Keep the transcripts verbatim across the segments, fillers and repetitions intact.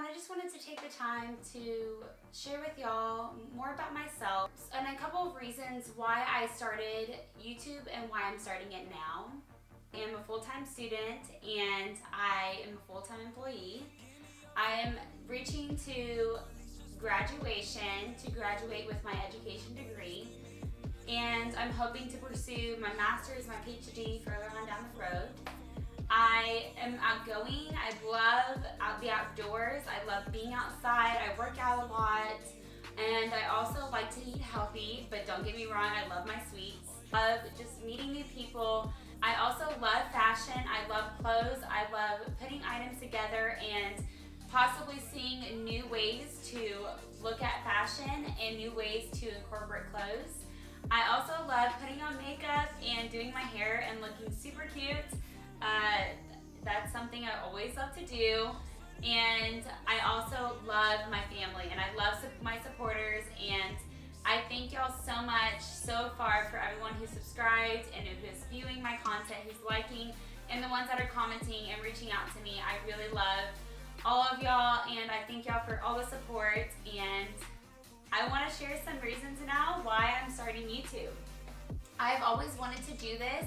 I just wanted to take the time to share with y'all more about myself and a couple of reasons why I started YouTube and why I'm starting it now. I am a full-time student and I am a full-time employee. I am reaching to graduation, to graduate with my education degree, and I'm hoping to pursue my master's, my PhD further on down the road. I am outgoing. I love out the outdoors. I love being outside. I work out a lot, and I also like to eat healthy, but don't get me wrong, I love my sweets. I love just meeting new people. I also love fashion. I love clothes. I love putting items together and possibly seeing new ways to look at fashion and new ways to incorporate clothes. I also love putting on makeup and doing my hair and looking super cute. Uh, that's something I always love to do. And I also love my family and I love my supporters, and I thank y'all so much so far for everyone who subscribed and who's viewing my content, who's liking, and the ones that are commenting and reaching out to me. I really love all of y'all, and I thank y'all for all the support. And I want to share some reasons now why I'm starting YouTube. I've always wanted to do this.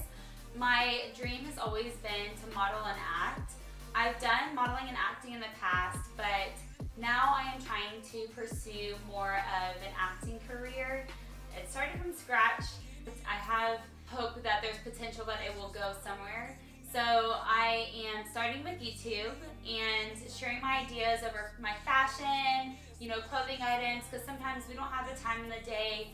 My dream has always been to model and act. I've done modeling and acting in the past, but now I am trying to pursue more of an acting career. It started from scratch. I have hope that there's potential that it will go somewhere. So I am starting with YouTube and sharing my ideas over my fashion, you know, clothing items, because sometimes we don't have the time in the day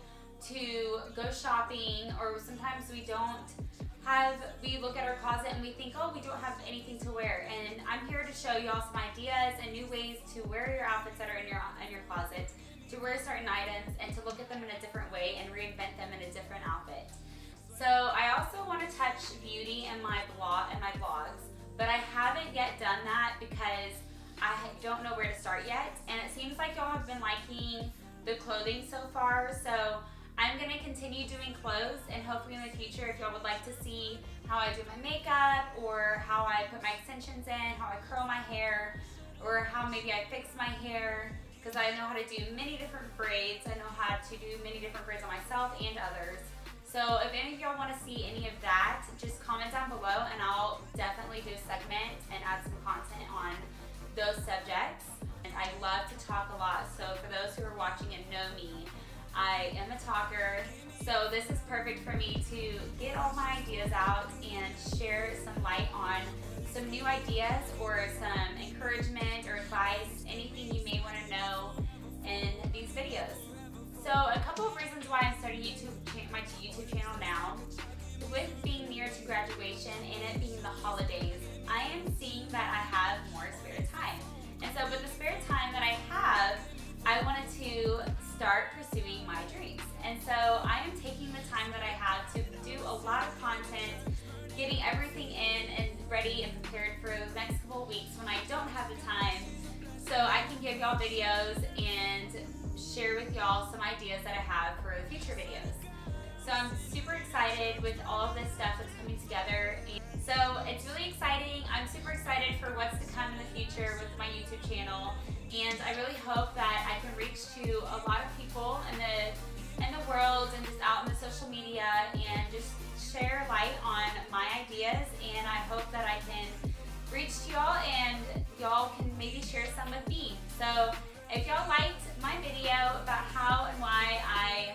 to go shopping, or sometimes we don't have, we look at our closet and we think, oh, we don't have anything to wear. And I'm here to show y'all some ideas and new ways to wear your outfits that are in your, in your closet, to wear certain items and to look at them in a different way and reinvent them in a different outfit. So I also want to touch beauty in my blog and my blogs, but I haven't yet done that because I don't know where to start yet. And it seems like y'all have been liking the clothing so far, so I'm going to continue doing clothes, and hopefully in the future, if y'all would like to see how I do my makeup, or how I put my extensions in, how I curl my hair, or how maybe I fix my hair, because I know how to do many different braids. I know how to do many different braids on myself and others. So if any of y'all want to see any of that, just comment down below and I'll definitely do a segment and add some content on those subjects. And I love to talk a lot, so for those who are watching and know me, I am a talker, so this is perfect for me to get all my ideas out and share some light on some new ideas or some encouragement or advice, anything you may want to know in these videos. So a couple of reasons why I'm starting YouTube, my YouTube channel now. With being near to graduation and it being the holidays, I am seeing that I have more spare time. And so with the spare time that I have, I wanted to start pursuing my dreams. And so I am taking the time that I have to do a lot of content, getting everything in and ready and prepared for the next couple of weeks when I don't have the time, so I can give y'all videos and share with y'all some ideas that I have for the future videos. So I'm super excited with all of this stuff that's coming together. So it's really exciting. I'm super excited for what's to come in the future with my YouTube channel. And I really hope that I can reach to a lot of people in the in the world and just out in the social media and just share light on my ideas. And I hope that I can reach to y'all and y'all can maybe share some with me. So if y'all liked my video about how and why I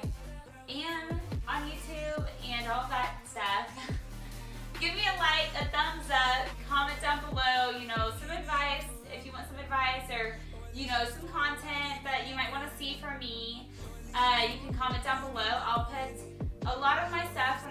am on YouTube and all that stuff, give me a like, a thumbs up, comment down below, you know, some advice if you want some advice, or you know, some content that you might want to see from me. Uh, you can comment down below. I'll put a lot of my stuff